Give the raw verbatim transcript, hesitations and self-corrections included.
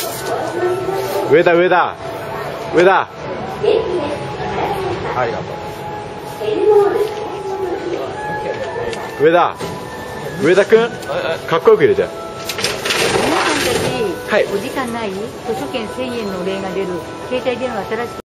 上田上田上田、ありがとう。上田上田くん、かっこよく入れて。 皆さんたち、はい、お時間ない？図書券せんえんのお礼が出る携帯電話新しく